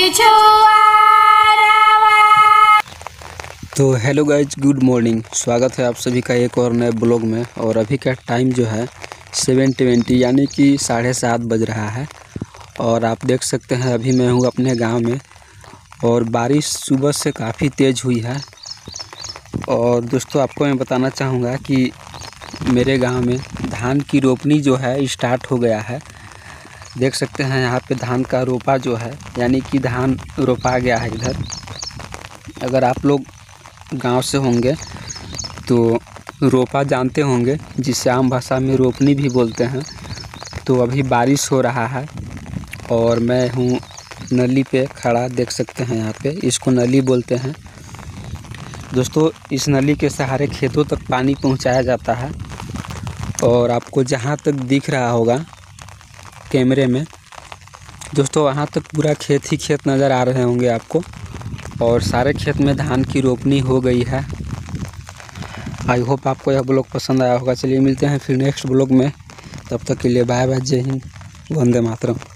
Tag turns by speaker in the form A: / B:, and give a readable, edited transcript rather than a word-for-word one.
A: तो hello guys, good morning. स्वागत है आप सभी का एक और नए ब्लॉग में। और अभी का टाइम जो है 7:20 यानी कि 7:30 बज रहा है। और आप देख सकते हैं अभी मैं हूँ अपने गांव में और बारिश सुबह से काफ़ी तेज़ हुई है। और दोस्तों आपको मैं बताना चाहूँगा कि मेरे गांव में धान की रोपनी जो है स्टार्ट हो गया है। देख सकते हैं यहाँ पे धान का रोपा जो है यानी कि धान रोपा गया है इधर। अगर आप लोग गांव से होंगे तो रोपा जानते होंगे, जिसे आम भाषा में रोपनी भी बोलते हैं। तो अभी बारिश हो रहा है और मैं हूँ नली पे खड़ा, देख सकते हैं यहाँ पे, इसको नली बोलते हैं। दोस्तों इस नली के सहारे खेतों तक पानी पहुँचाया जाता है। और आपको जहाँ तक दिख रहा होगा कैमरे में दोस्तों, वहाँ तक पूरा खेत ही खेत नज़र आ रहे होंगे आपको। और सारे खेत में धान की रोपनी हो गई है। आई होप आपको यह ब्लॉग पसंद आया होगा। चलिए मिलते हैं फिर नेक्स्ट ब्लॉग में। तब तक के लिए बाय बाय, जय हिंद, वंदे मातरम।